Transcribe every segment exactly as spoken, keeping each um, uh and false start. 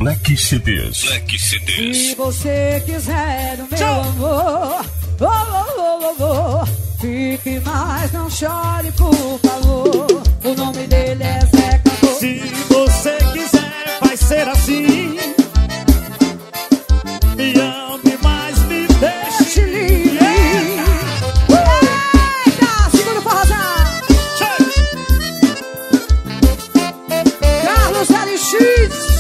Black C Ds. Black C Ds. Se você quiser o meu Tchau. amor, oh, oh, oh, oh, oh, fique mais, não chore, por favor. O nome dele é Zé Cantor. Se você quiser, vai ser assim. Me ame mais, me deixe livre. Eita, segura o forrozão. Carlos L X.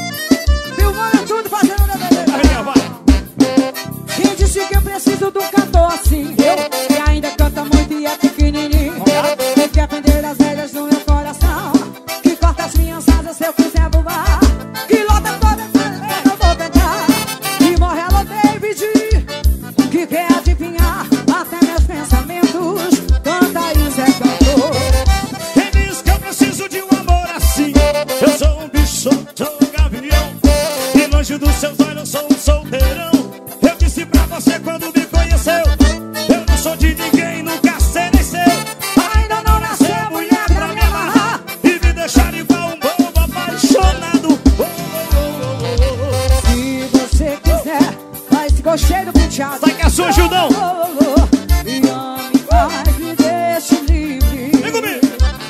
Quem disse que eu preciso de um cantor assim? Eu, que ainda canta muito e é pequenininho. Tem que aprender as regras do meu coração, que corta as minhas asas se eu quiser voar, que lota todas as vezes eu vou tentar. E morre alô David, que quer adivinhar até meus pensamentos. Canta aí o Zé Cantor. Quem diz que eu preciso de um amor assim? Eu sou um bicho, sou um gavião, e longe dos seus olhos sou um solteirão. Eu disse pra você quando me conheceu, eu não sou de ninguém, nunca serei seu. Ainda não nasceu mulher pra me amarrar e me deixar igual um bobo apaixonado. Oh, oh, oh, oh. Se você quiser, vai se gostei do penteado. Sai que é sua, Gildão. Oh, oh, oh. Me ame mais, me deixe livre. Vem comigo.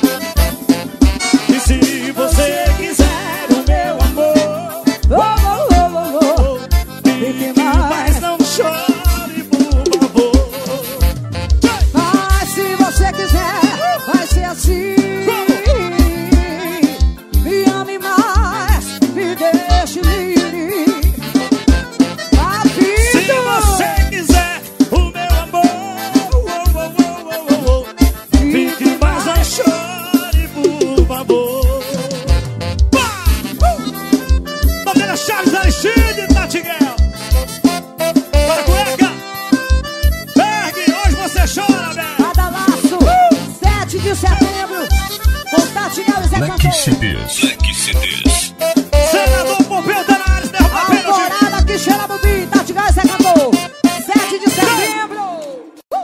E se você quiser o meu amor, oh, oh, oh, oh, oh. fique mais, não chore, por favor. Mas se você quiser, vai ser assim. Me ame mais, me deixe livre. Se você quiser o meu amor, oh, oh, oh, oh, oh, fique mais, não chore, por favor. Bandeira Charles Alexandre, Tatiguel. Para cueca. Berg, hoje você chora, velho. Cada laço, uh! sete de setembro. Com Tatiguel e Zé Black Cantor. C Ds. Black C Ds. Senador Pompeu Danares, derruba a pênalti. Alvorada que cheira Bubi, Tatiguel e Zé Cantor. sete de setembro. Uh!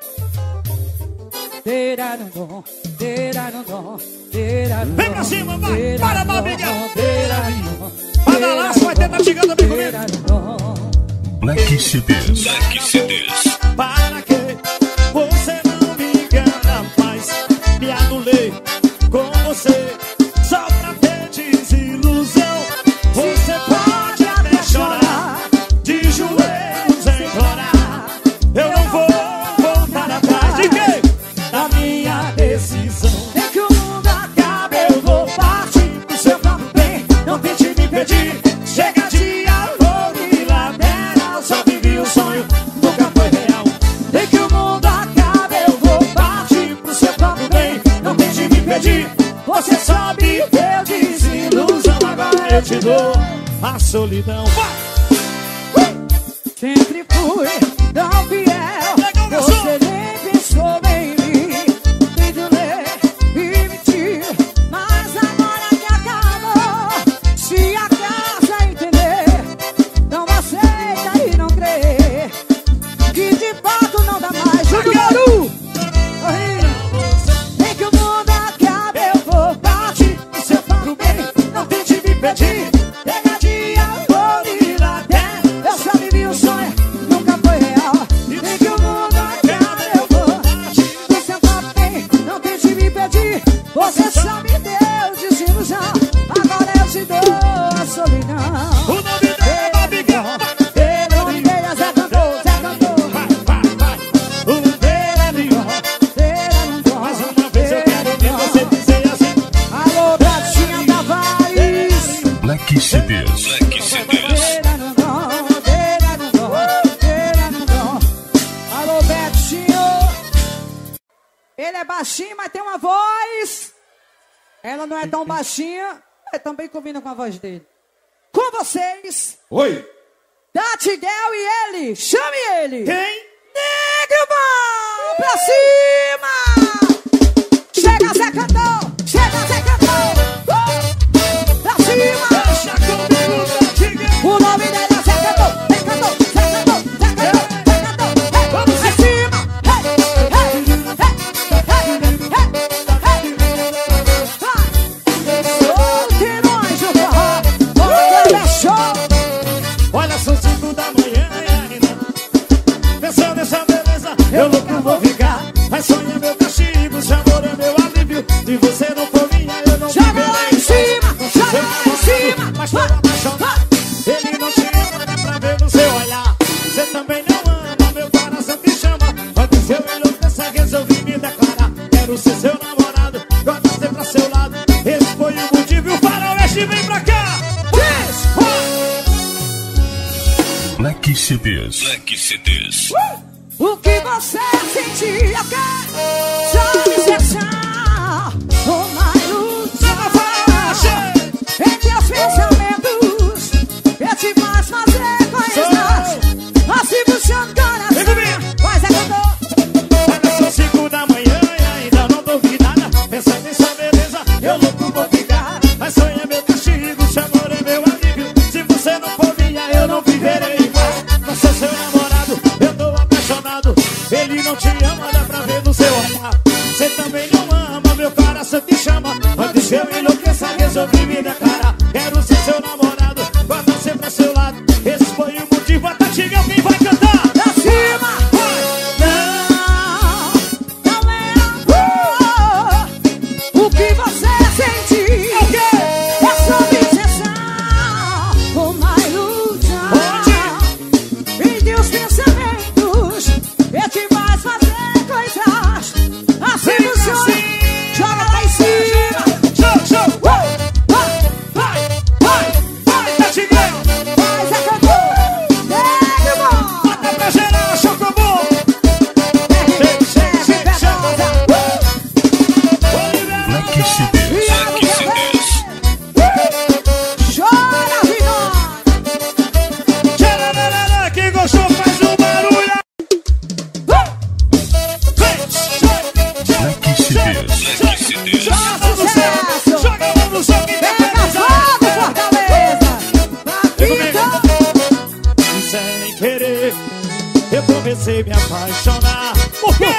Terarandom, terarandom, terarandom. Vem pra cima, vai. Para, Mabiguel. Terarandom, Cada laço vai ter Tatiguel também comigo. terarandom. Black C Ds. Black C Ds. Para que você não me engana mais, me anulei com você só pra ter desilusão. Você pode até chorar, de joelhos implorar, eu não vou voltar atrás de quê? Da minha decisão. Nem que o mundo acabe, eu vou partir pro seu próprio bem. Não tente me impedir. Chega de amor e ladeira, só vivi o sonho, nunca foi real. Nem que o mundo acabe, eu vou partir pro seu próprio bem. Não tente me impedir. Você só me deu desilusão, agora eu te dou a solidão. Vai! Sempre fui tão fiel, você nem pensou em mim. Tentei ler e mentir, mas agora que acabou. Se acaso entender, não aceita e não crê, que de fato não dá mais. Junto Bauru! Nem que o mundo acabe, eu vou partir pro seu próprio bem. Não tente me impedir. Chega de amor e ladeira, eu só vivi um sonho, nunca foi real. Nem que o mundo acabe, eu vou partir pro seu próprio bem. Não tente me impedir. Você só me deu desilusão, agora eu te dou a solidão. O nome dele é Mabiguel. O nome dele é Zé Cantor, Zé Cantor. Vai, vai, vai. O nome dele é Leon. Mais uma vez eu quero ver você dizer assim. Alô, Pratinha Tavares. Black C Ds. Black C Ds. Alô, Betinho. Ele é baixinho, mas tem uma voz. Ela não é tão baixinha, mas também combina com a voz dele. Com vocês, Oi. Tatiguel e ele. Chame ele. Quem? Negro Bom! Pra cima! Chega, Zé Cantor! Chega, Zé Cantor! Uh! Pra cima! Deixa comigo, Tatiguel. O nome dele é Zé Cantor! Zé Cantor! Zé Cantor! Zé Cantor! Zé Cantor! Hey! Vamos pra cima! Hey! Hey! Hey! Hey! Hey! Hey! Vai! Solte nós o forró! Black C Ds. Black C Ds. O que você sentia, quer só me cessar. Uma ilusão em teus pensamentos, eu te faz fazer coisas assim puxando coração. Mas é que eu tô. Ainda são cinco da manhã e ainda não dormi nada. Pensando em sua beleza, eu louco vou ficar. Mas sonho é meu castigo, seu amor é meu alívio. Se você não for minha, eu não viverei mais. Não sou seu namorado, eu tô apaixonado. Ele não te ama, dá pra ver no seu olhar. Você também não ama, meu coração te chama. Antes que eu enlouqueça, resolvi me declarar. Quero ser seu namorado, guardar sempre a seu lado. Esse foi o motivo, a Tatigão, quem vai cantar? Pra cima! Não, não é amor. O que você sente é só obsessão, uma ilusão em teus pensamentos, eu te faz fazer coisas assim no sonho. Joga lá em cima. Show, show! Vai, Vai, vai, vai, Tatigão! faz a cantora. Pega o bom. Bota pra geral, Chocobom! Shake, shake, shake, shake. Black C Ds. Black C Ds. Chora, Vinó. Tchararara, quem gostou faz um barulho! Black C Ds. Black C Ds. Joga a mão no céu! Joga a mão no céu, quem tá Pega fogo, Fortaleza. Papito. E sem querer, eu comecei a me apaixonar. Por quê?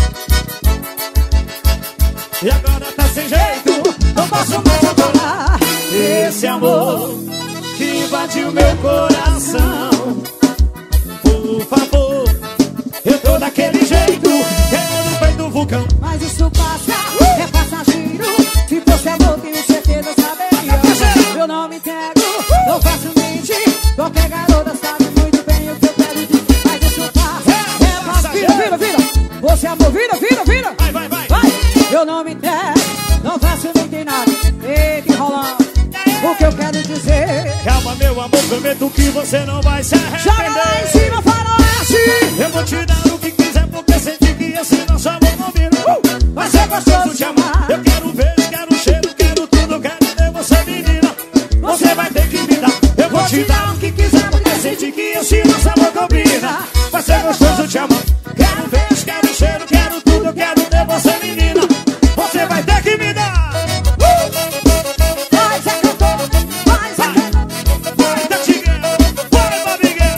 E agora tá sem jeito, não posso mais adorar esse amor que invadiu meu coração. Por favor, eu tô daquele jeito, querendo bem do vulcão. Mas isso passa, é passageiro. Se fosse amor, tenho certeza, saberia. Eu não me entrego, não facilmente. Qualquer garota sabe muito bem o que eu quero dizer. Mas isso passa, é passageiro. Vira, vira, vira. Você amor, vira, vira, vira. Vai, vai, vai. Vai. Eu não me entrego, não facilmente nada. Eita, enrolando. O que eu quero dizer. Calma, meu amor, prometo que você não vai se Joga lá em arrepender. cima, faroeste. Eu vou te dar o que quiser, porque senti que assim nosso amor combina. Uh! Vai ser gostoso te amar. Eu quero um beijo, quero um cheiro, quero tudo, quero ter você, menina. Você vai ter que me dar. Eu vou te dar o que quiser, porque senti que assim nosso amor combina. Vai ser gostoso te amar. Quero um beijo, quero um cheiro, quero tudo, quero ter você, menina. Você vai ter que me dar. Vai, Zé Cantor. Vai, Zé Cantor. Vai, Tatigão. Vai, Babiguel.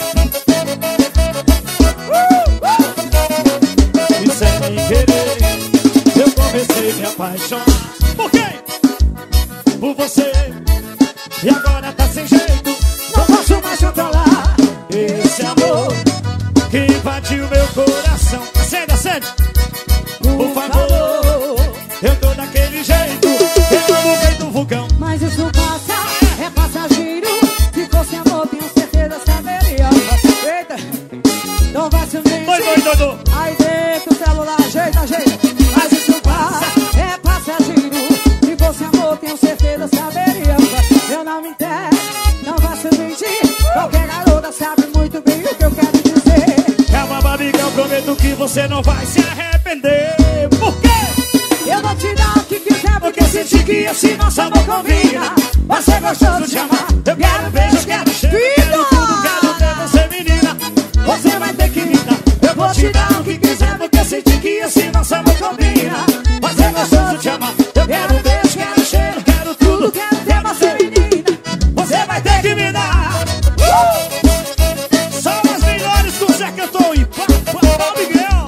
E sem querer, eu comecei a me apaixonar. Por quê? Por você. E agora tá sem jeito, Não posso mais controlar. esse amor que invadiu meu coração. Acende, acende. Por favor, eu tô daquele jeito, eu amo bem do vulcão. Mas isso passa, é passageiro. Se fosse amor, tenho certeza, saberia. Eita, não vai se mentir. Doido, doido, doido. Aí dentro do celular, ajeita, ajeita. Mas isso passa, é passageiro. Se fosse amor, tenho certeza, saberia. Eu não me entrego, não vai se mentir. Qualquer garota sabe muito bem o que eu quero dizer. Calma, Babigão, prometo que você não vai se arrepender. Por quê? Eu vou te dar o que quiser, Porque eu senti que assim nosso amor combina. Vai ser gostoso te amar. Eu quero beijo, eu quero cheiro, eu quero tudo, quero ter você, menina. Você vai ter que me dar. Eu vou te dar o que quiser, porque eu senti que assim nosso amor combina. Vai ser gostoso te amar. Eu quero beijo, quero cheiro, quero tudo, quero ter você, menina. Você vai ter que me dar. Uh! São as melhores com Zé Cantor e Pá, Pá, Pá, Miguel.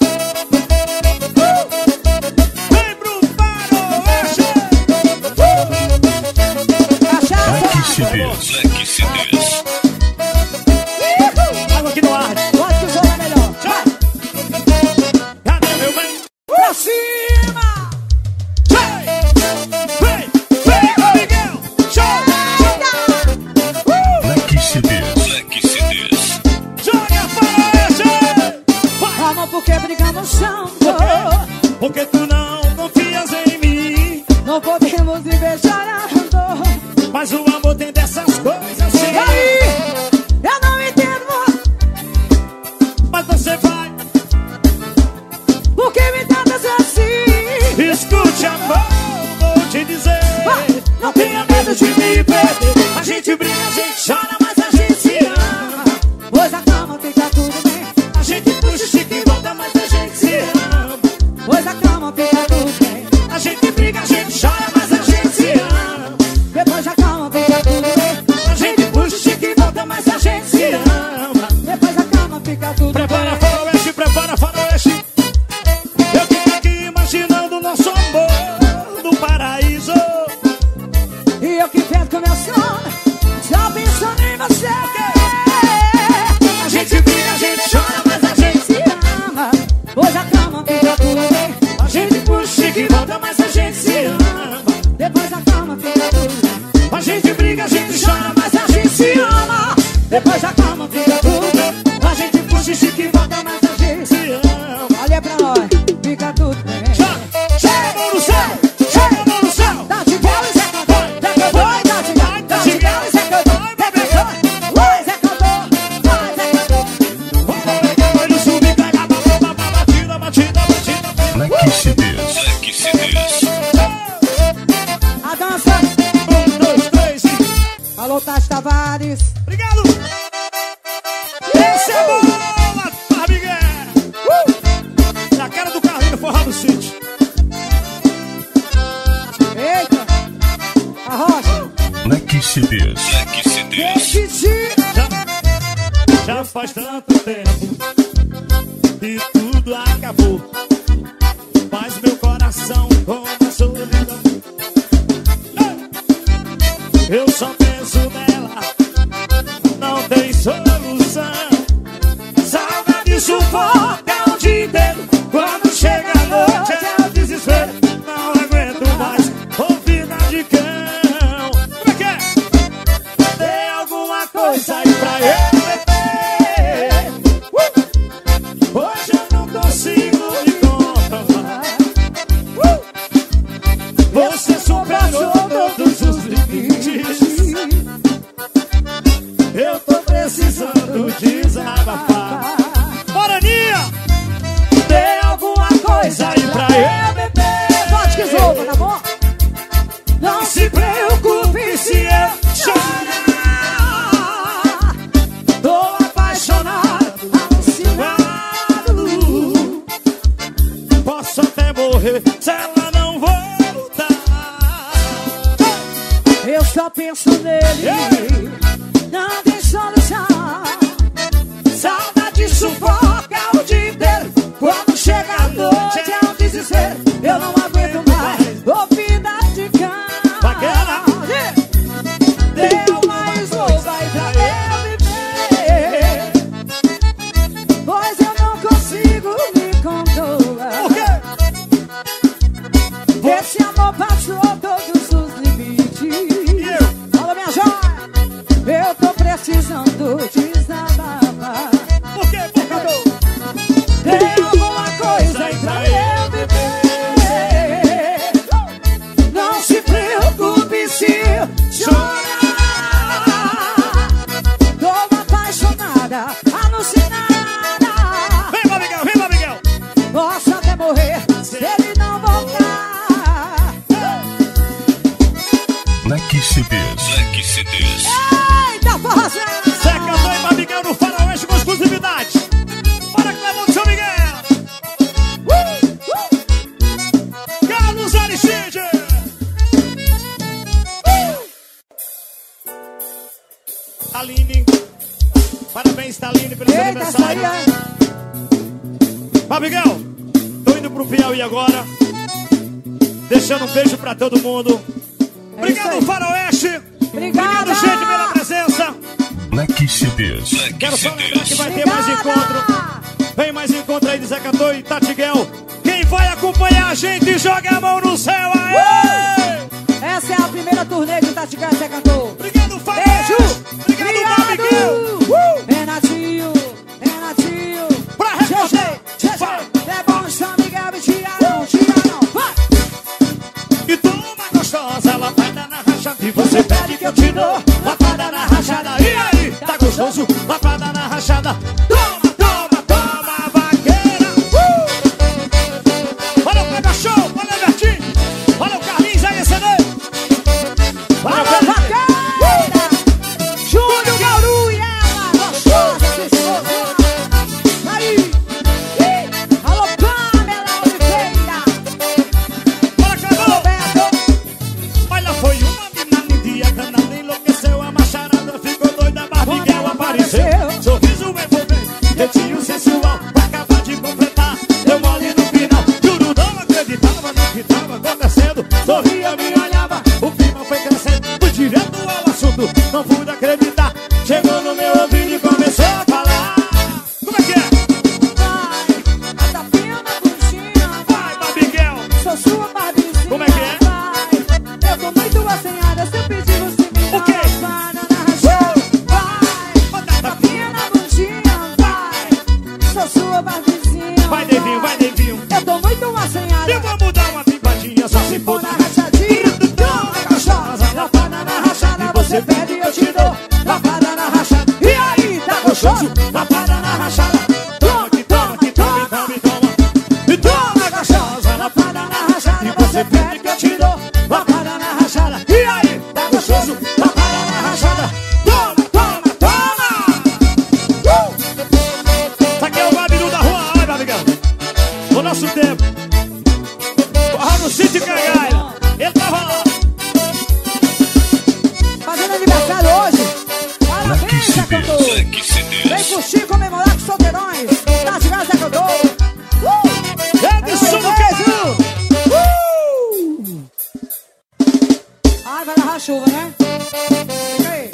Vem pro faroeste. Black C Ds. Black C Ds. Água aqui no ar. Pode que o som é melhor. Tchau. Cadê meu bem? Pra cima! Vem, vem, vem, Miguel. Show, Black C Ds. Black C Ds. joga faroeste. Vai. Amor, porque brigamos tanto. Porque tu não confias em mim. Não podemos ir beijando. Mas o amor tem dessas coisas assim. E aí, eu não entendo você. não tenha medo de me perder. A gente briga, a gente chora, mas a gente se ama. Pois a cama fica tudo bem. A gente puxa, estica e volta, mas a gente se ama. Pois a cama fica tudo bem. A gente briga, a gente chora, mas a gente se ama. Depois a cama fica tudo bem. A gente puxa, estica e volta, mas a gente se ama. Depois a cama fica tudo Prepara, bem. faroeste, prepara, faroeste. Eu fico aqui imaginando nosso amor no paraíso. E eu que vendo com meu sono, só pensando em você. A gente briga, a gente chora, mas a gente se Ama, pois a cama fica tudo bem. A gente puxa e volta, mas a gente se ama. Depois a cama fica tudo bem. A gente briga, a gente chora, mas a gente se ama. Depois a cama fica tudo bem. A gente puxa e volta, mas a gente se ama. Olha pra nós, fica tudo bem. Chega a mão no céu, chega a mão no céu. Tati Gal e Zé Cantor, Zé Cantor e Tati Gal. Tati Gal e Zé Cantor, Zé Cantor. Oi, Zé Cantor, oi, Zé Cantor. Ele sube, pega a batida, batida, batida, batida. Black C Ds. Black C Ds. A dança, Um, dois, três e... alô Tati Tavares. Obrigado! Esse é boa, Barbigué! Uh! Na cara do Carlinho, forrado do City. Eita, a rocha. Black C Ds. Black C Ds. Xixi. Já, já faz tanto tempo que tudo acabou, mas meu coração com a solidão. Eu só penso nela, não tem solução. Saudade sufoca o dia inteiro. Quando chega a noite é o desespero. Não aguento mais ouvir nada de cão. Como é que é? Tem alguma coisa aí pra eu beber? Uh! Hoje eu não consigo me controlar. Uh! Você superou todos os limites. Eu tô precisando desabafar. Moraninha! Tem alguma coisa aí pra eu beber? Bote que zoa, tá bom? Não se preocupe se eu chorar. Tô apaixonado, alucinado. Posso até morrer se ela não voltar. Eu só penso nele, não tem solução. Saudade sufoca o dia inteiro. Quando chega a noite é um desespero. Eu não aguento mais ouvir nada de cão. Bacana! Deu mais louco, vai pra eu viver. Pois eu não consigo me controlar. Por quê? Esse amor passou todos os limites. E eu? Fala, minha joia, eu tô precisando desabafar. Por quê? Por quê? Tem alguma coisa aí pra eu viver. Não se preocupe se eu chorar. Tô apaixonada, alucinada. Vem, Babigão, vem, Babigão. Posso até morrer se ele não voltar. Black C Ds. Black C Ds. Eita, forrozão! Zé Cantor e Babigão no Faroeste com exclusividade. Bora que levou do São Miguel. Carlos Aristide. Aline. Parabéns, Taline, pelo seu Eita, essa aí, aniversário. ó. Babigão, tô indo pro Piauí agora. Deixando um beijo pra todo mundo. É isso Obrigado, aí. Faroeste. Obrigada. Obrigado, gente, pela presença. Black C Ds. Black Quero C só lembrar que Ds. vai ter mais encontro. Vem mais encontro aí de Zé Cantor e Tati Gal. Quem vai acompanhar a gente, joga a mão no céu. Aê! Essa é a primeira turnê de Tati Gal e Zé Cantor. Obrigado, Faroeste. Beijo. Obrigado, Babigão. Uh! Renatinho, Renatinho. Pra responder. G G, G G. É bom, São Miguel, me tira não, tira não. Vai. E toma gostosa, lapada na rachada. E você pede que eu te dou, lapada na rachada. E aí, tá gostoso? Lapada na rachada. Toma, toma, toma, vaqueira. Uh! Olha o Pega Show, olha o Bertinho. Olha o Carlinhos aí, C D. jeitinho sensual, acaba de completar. Eu mole no final, juro não acreditava no que tava acontecendo. Sorria, me olhava, o clima foi crescendo. Fui direto ao assunto, não pude acreditar. Chegou no meu ouvido e começou a falar. Como é que é? Vai, a tapinha na buchinha. Vai, Babiguel. Sou sua barbizinha. Como é que é? Vai, eu tô muito assanhada. Se eu pedir você me dá O quê? uma pana na rachada. Vai, tapinha na buchinha. Vai, sou sua barbizinha. Vai, Devinho, vai, Devinho. Eu tô muito assanhada. Eu vou mudar uma pimpadinha, só se for Põe na rachadinha. Toma gostosa, lapada na rachada. Você pede e eu te dou. Lapada na rachada. E aí, tá gostoso? Lapada na rachada. Toma, que toma, que toma, toma, toma. E toma gostosa, lapada na rachada. Você pede que eu te dou. Lapada na rachada. E aí, tá gostoso? Lapada na rachada. Toma, toma, toma. Uh! Isso aqui é o Babiru da rua, olha, Babigão. O nosso tempo. Corra no sítio Cangalha. Ele tá rolando. Fazendo aniversário hoje. Parabéns, Zé Cantor. Black C Vem Ds. curtir, comemorar com solteirões. Tá de Zé Cantor. Uh! Edson do Beijo. Uh! Ai, vai dar chuva, né? Fica aí.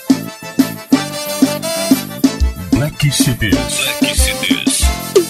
Black C Ds. Black C Ds.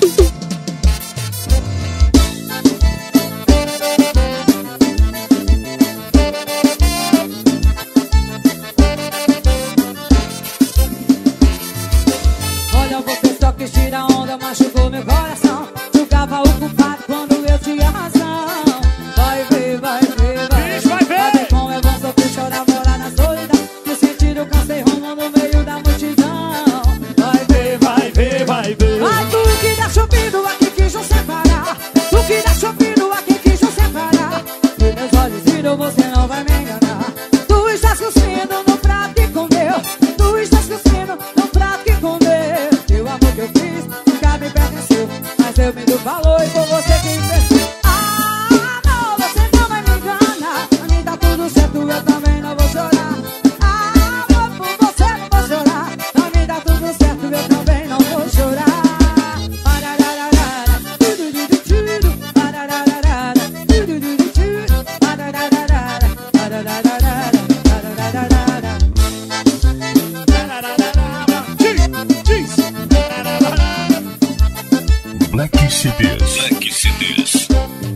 Olha, você só quis tirar onda, machucou meu coração. Julgava o culpado quando eu tinha razão. Vai ver, vai ver, vai Bicho, vai ver. Vai ver como é bom sofrer, chorar, morar na solidão. Me sentir o câncer rumo no meio da multidão. Vai ver, Vai ver, vai ver. vai tu que dá chovido aqui quis nos separar. Tu que dá chovido aqui quis nos separar. E meus olhos viram, você não vai me enganar. Tu estás cuspindo no prato que comeu. Tu estás cuspindo no prato que comeu. E o amor que eu fiz nunca me pertenceu. Mas eu me dou valor e foi você quem fez. Ah, não, você não vai me enganar. Pra mim tá tudo certo, eu também não vou chorar. Ah, amor, por você não vou chorar. Pra mim tá tudo certo, eu também não vou chorar. Parararara, tududududu, parararara, tududududu, parararara, parararara, parararara. Diz, diz. Black C Ds. Black C Ds.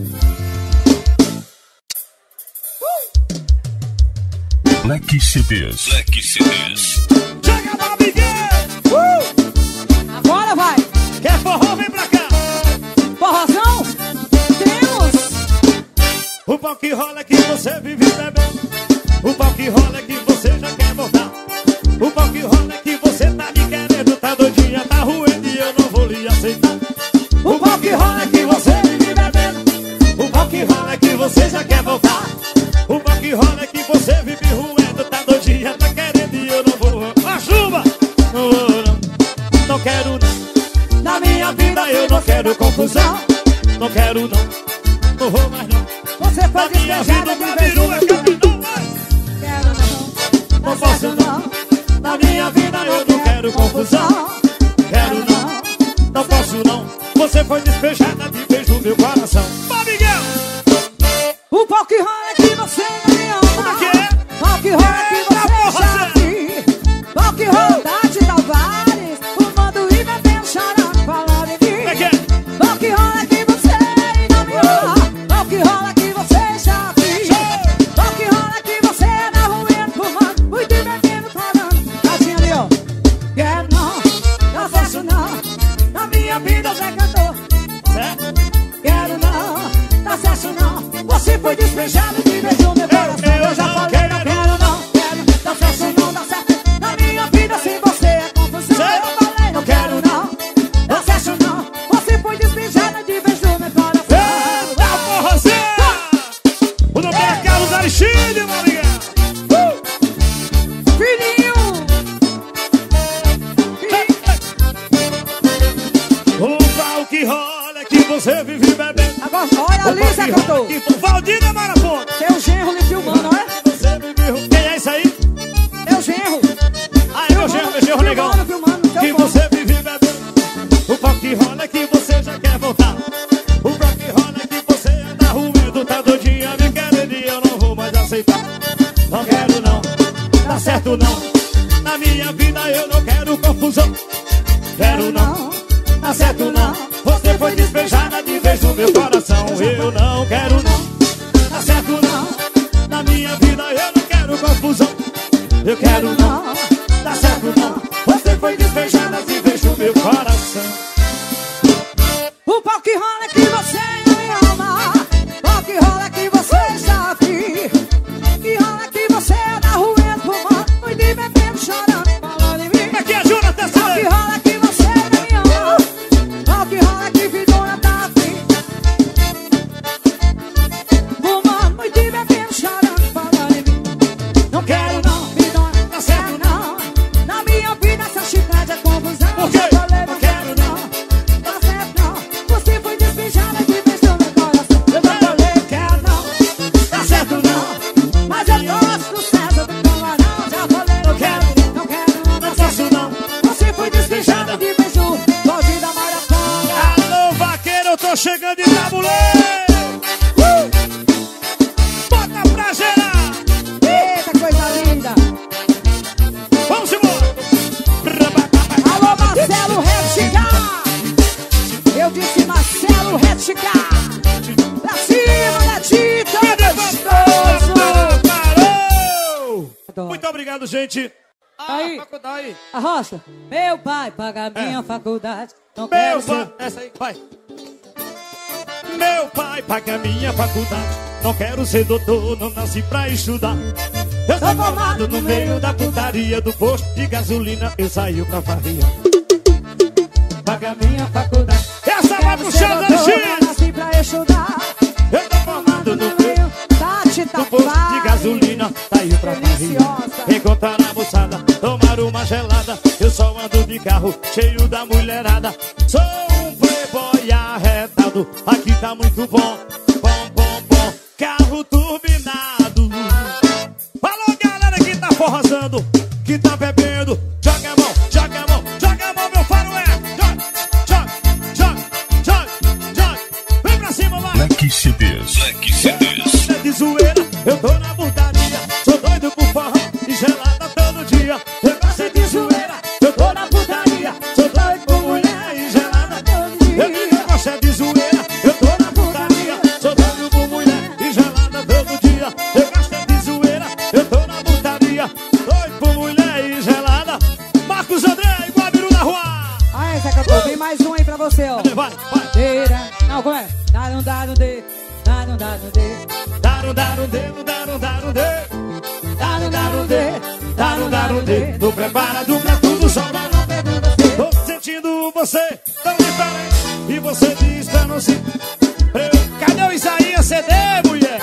Black C Ds. Black C Ds. Chega, Babiguel. Agora vai! Quer forró, vem pra cá. Forrozão? Temos! O pau que rola é que você vive bebendo. O pau que rola é que você já quer voltar. O pau que rola é que você tá me querendo. Tá doidinha, tá ruendo e eu não vou lhe aceitar. O pau que rola é que você vive bebendo. O pau que rola é que você já quer voltar. O pau que rola é que você vive ruendo. Tá doidinha, tá querendo e eu não vou. A chuva! Não vou não, não quero não. Na minha vida eu não quero confusão. Não quero não, não vou mais não. Você foi Na minha despejada vida de o vez Babiru é capitão, vai. Quero não, Não posso não. Na minha vida eu não quero confusão. Quero não, não posso não. Você foi despejada de vez no meu coração. Babiguel! O pau que rola é que você não me ama. Como é que é? Pau que rola é que Eita, você porra, já Zé. vi. Pau que rola tá de Tavares, fumando e bebendo, chorando, falando de mim. Como é que é? Pau que rola é que você não me ama. Pau que rola é que você já vi. Pau que rola é que você tá ruim, fumando, muito e bebendo, falando. Tadinha ali, ó. Quero não, não posso não. Na minha vida você cantou. Certo? Quero não, tá certo não. Você foi despejado de vez no meu coração. eu Eu já não falei, quero, não quero não. Quero, tá certo não, dá certo. Na minha vida sem você é confusão. Certo? Eu falei, não quero não. Dá certo não. Você foi despejado de vez no meu coração. Eita, porra, Zé! O nome é Carlos Aristide, Babiguel! Uh! Filhinho! Filhinho! O pau que rola é que você vive bebendo. Agora, olha O ali, pau Zé que Cantor. rola é que Valdir da Maraponta. Teu genro lhe filmando, olha. Você vive ruim. Quem é isso aí? Teu genro. Ah, é meu genro, meu genro negão. Filmando, filmando, no teu Que fone. você vive bebendo. aceitar. Não quero não, dá certo não. Na minha vida eu não quero confusão. Quero não, dá certo não. Você foi despejada de vez no meu coração. Eu não quero não, dá certo não. Na minha vida eu não quero confusão. Eu quero não, dá certo não. Você foi despejada de vez no meu coração. O pau que rola é que você não me ama. O pau que rola é que você já vi. Que rola é que você dá ruim pro mar. Muito bebendo, chorando, falando em mim. Aqui é Jonathan O pau que rola é que você não me ama. O pau que rola é que ficou na tá afim. Fumando, muito bebendo, chorando, falando em mim. Não quero não, me dói, não quero não. Na minha vida essa chiclete é confusão. Por quê? Já falei, não quero não, dá certo não. Você foi despejada de vez no meu coração. Eu já falei, quero não, dá certo não. Mas eu gosto do César do Camarão. Já falei, não quero, não quero, não posso não. Você foi despejada de vez no balde da Maracanã. Alô, vaqueiro, eu tô chegando em tabuleiro. Uh! Bota pra gerar. Eita, coisa linda. Vamos embora. Alô, Marcelo Rettigar. Eu disse Marcelo Rettigar. Pra cima, Netito, gostoso. Parou! Adoro. Muito obrigado, gente. Aí. Ah, faculdade. A roça. Meu pai paga minha faculdade. Não Meu quero pai, ser... essa aí, vai. Meu pai paga minha faculdade. Não quero ser doutor, não nasci pra estudar. Eu sou formado no meio da putaria. Do posto de gasolina eu saio pra farria. Paga minha faculdade. Essa vai pro chão da Não X. nasci pra estudar. Eu tô formado no meio Tati, do posto de gasolina. Saio pra farria. Deliciosa. Encontrar a moçada, tomar uma gelada. Eu só ando de carro cheio da mulherada. Sou um playboy arretado. Aqui tá muito bom, bom, bom, bom. Carro turbinado. Falou, galera que tá forrosando, que tá bebendo. Joga a mão, joga a mão, joga a mão, meu faroeste. Joga, joga, joga, joga, joga. Vem pra cima, vai. Black C Ds. Black C Ds. É de zoeira, eu tô na putaria. Sou doido por forró e gelada todo dia. Eu gosto é de zoeira, eu tô na putaria. Sou doido por mulher e gelada todo dia. Eu gosto é de zoeira, eu tô na putaria. Sou doido por mulher e gelada todo dia. Eu gosto é de zoeira, eu tô na putaria. Doido por mulher e gelada. Marcos André, Guabiru da Rua. Ah, essa cantou. Tem mais um aí pra você, ó. Vai, vai. Deira. Não, como é? Dá um, dá um, dê. Dá um, dá um, dê. Dar um, dar um dedo, dar um, dar um dedo. Dá um, dá um, dê. Dá um, dar um dedo. Tô preparado pra tudo, só pra não perder você. Tô sentindo você tão diferente. E você diz pra não se... Cadê o Isaías C D, mulher?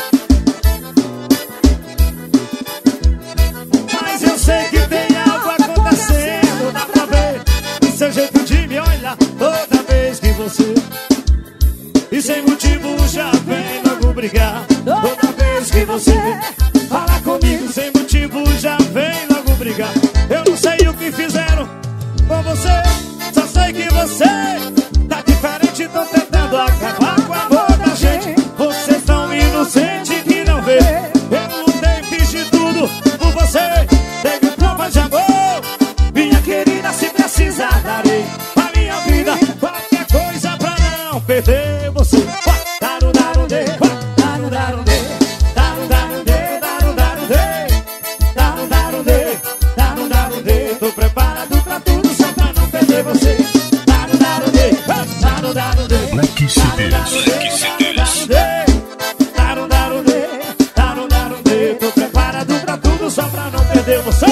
Mas eu sei que tem algo acontecendo. Dá pra ver o seu jeito de me olhar toda vez que você... E sem motivo já vem logo brigar. Toda vez que você fala comigo, sem motivo já vem logo brigar. Eu não sei o que fizeram com você, só sei que você tá diferente. Tô tentando acabar com o amor da gente. Você é tão inocente que não vê. Eu lutei, fiz de tudo por você. Teve prova de amor, minha querida, se precisar darei a minha vida, qualquer coisa pra não perder você. Vai, dar um, dar um, dê. Vai, dar um, dar um, dê. Dar um, dar um, dê. Dar um, dar um, dê. Dar um, dar um, dê. Dar um, dar um, dê. Tô preparado pra tudo só pra não perder você. Dar um, dar um, dê. Dar um, dar um, dê. Black C Ds. Black C Ds. Dar um, dar um, dê. Dar um, dar um, dê. Tô preparado pra tudo só pra não perder você.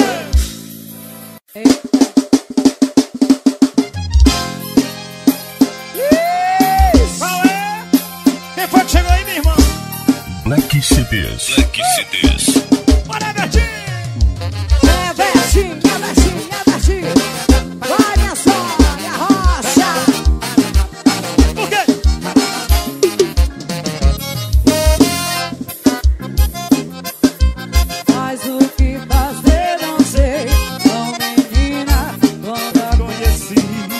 Qual é? Quem foi que chegou aí, minha irmã? Black C Ds. Black C Ds. Bora, Bertinho! É, Bertinho, é, Bertinho, é, Bertinho. Vai, minha sogra, minha rocha. Por quê? Faz o que fazer, não sei. Não, menina, quando a Conheci.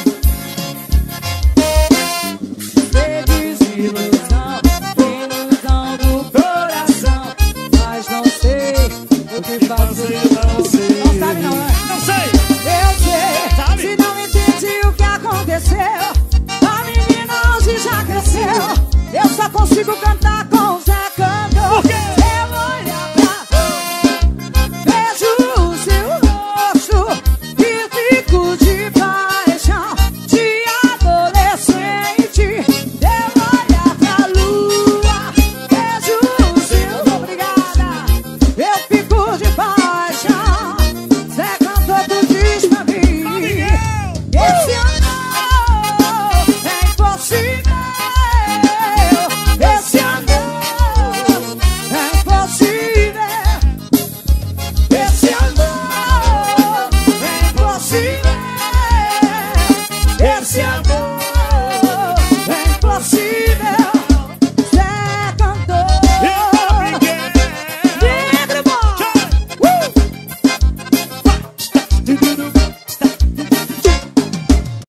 você desilusão, ilusão do coração. Mas não sei sei o que fazer, não sei. Não sabe não, né? Não sei. Eu sei, sabe? Se não entendi o que aconteceu, a menina hoje já cresceu. Eu só consigo cantar com o Zé Cantor. Por quê? Eu olhar pra vejo o seu rosto e fico de paixão de adolescente. Eu olhar pra lua, vejo o seu... Obrigada. Eu fico de paixão. Zé Cantor, tu diz pra mim. Esse amor é impossível. Esse amor é impossível. Esse amor é impossível. Esse amor